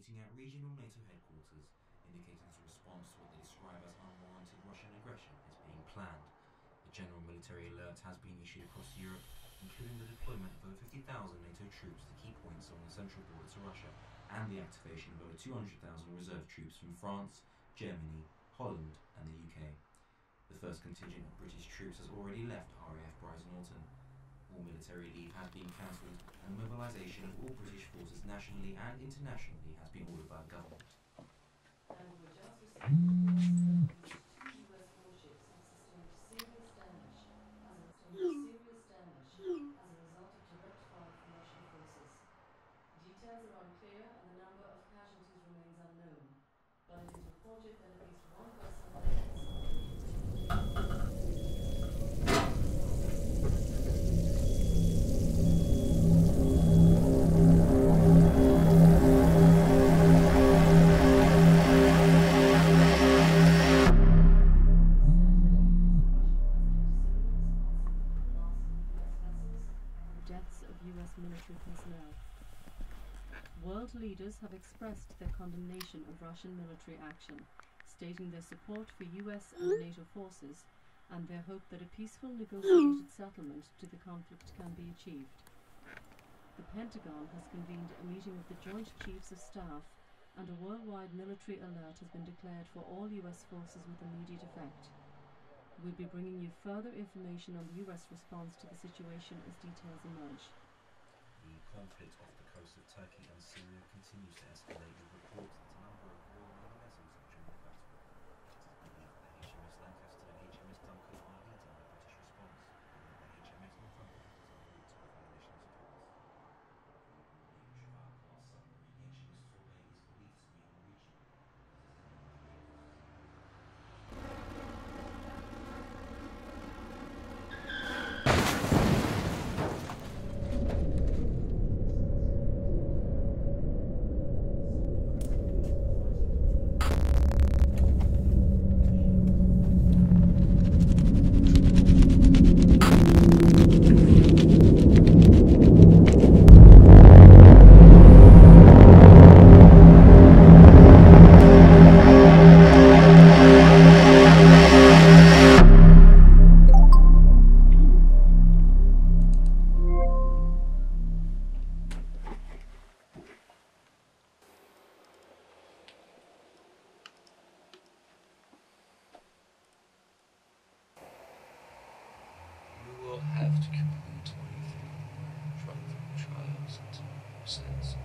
meeting at regional NATO headquarters, indicating its response to what they describe as unwarranted Russian aggression is being planned. A general military alert has been issued across Europe, including the deployment of over 50,000 NATO troops to key points along the central border to Russia, and the activation of over 200,000 reserve troops from France, Germany, Holland and the UK. The first contingent of British troops has already left RAF Brize-Norton. All military leave has been cancelled, and mobilisation of all British forces nationally and internationally has been ordered by the government. And we just received reports that two US warships have sustained serious damage as a result of direct fire from Russian forces. Details are unclear and the number of casualties remains unknown, but it is reported that at least one vessel deaths of US military personnel. World leaders have expressed their condemnation of Russian military action, stating their support for US and NATO forces and their hope that a peaceful negotiated settlement to the conflict can be achieved. The Pentagon has convened a meeting of the Joint Chiefs of Staff, and a worldwide military alert has been declared for all US forces with immediate effect. We'll be bringing you further information on the US response to the situation as details emerge. The conflict off the coast of Turkey and Syria continues to escalate, with reports that a number of Royal Navy vessels have joined the battle. It is believed the HMS Lancaster and HMS Duncan are leading the British response, and the HMS Northumberland is en route to provide additional support. The Trafalgar-class submarine HMS Torbay is believed to be en route. Have to complete 23 drug trials and sentencing.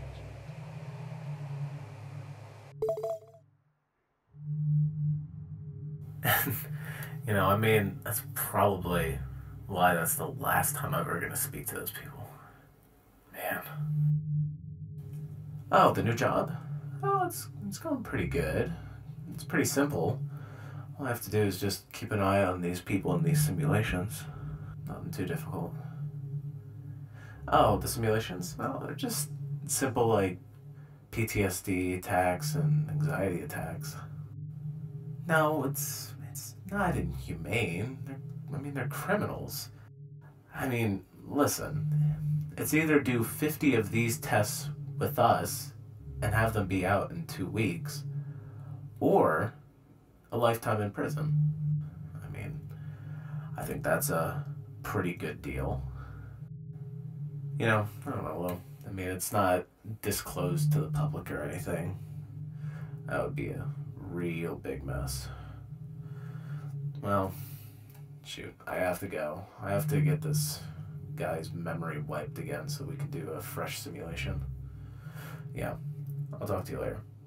I mean, that's probably why that's the last time I'm ever gonna speak to those people. Man. Oh, the new job? Oh, it's going pretty good. It's pretty simple. All I have to do is just keep an eye on these people in these simulations. Nothing too difficult. Oh, the simulations? No, they're just simple, like, PTSD attacks and anxiety attacks. No, it's not inhumane. They're criminals. I mean, listen, it's either do 50 of these tests with us and have them be out in 2 weeks, or a lifetime in prison. I mean, I think that's a pretty good deal. I don't know, Lou. I mean, it's not disclosed to the public or anything. That would be a real big mess. Well, shoot, I have to go. I have to get this guy's memory wiped again so we can do a fresh simulation. Yeah, I'll talk to you later.